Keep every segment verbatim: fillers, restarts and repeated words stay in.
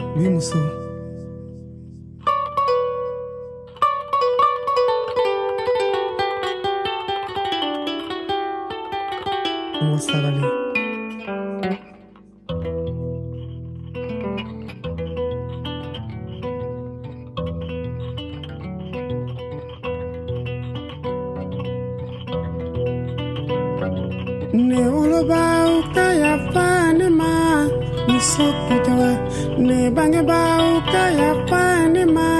Bimuso. Mosagale. Ne oloba ukaya fane ma nisokutewa ne bange ba ukaya fane ma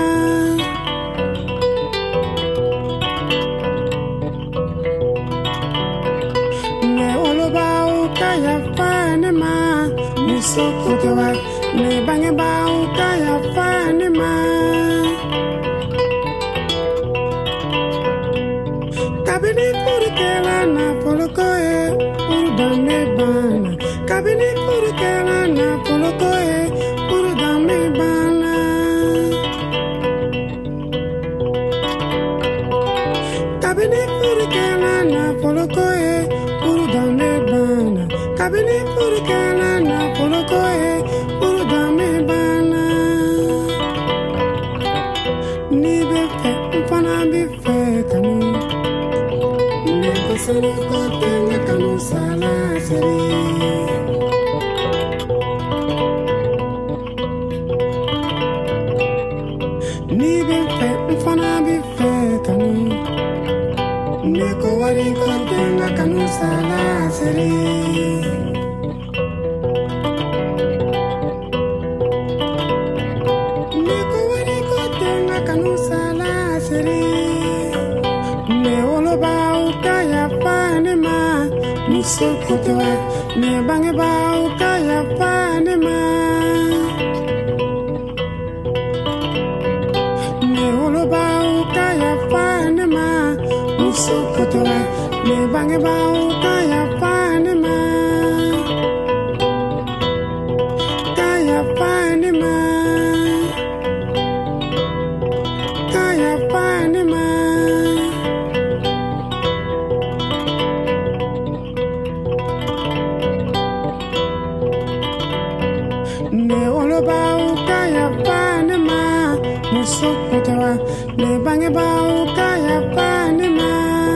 ne oloba ukaya fane ma nisokutewa ne bange ba ukaya fane ma kabini kurikela na polokoe Urudame bana, kabini kurikela na polokoe. Urudame bana, kabini kurikela na polokoe. Urudame bana, kabini kurikela na polokoe. Urudame bana, ni befe mpana befe kanu. Solo kote kanu sala seri ni be fe mfana be fe kanu ne ko wari kote kanu sala seri ne ko wari kote kanu sala seri ne oloba ukaya fane ma nisokutewa ne bange ba ukaya fane ma ne oloba ukaya fane ma nisokutewa ne bange ba ukaya fane ma kaya fane ma kaya fane ma ne oloba ukaya fane ma musokutewa ne bange ba ukaya fane ma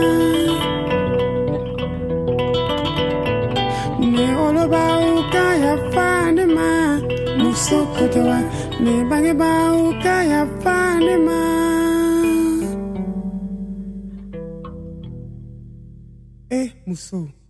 ne oloba ukaya fane ma musokutewa ne bange ba ukaya fane ma eh muso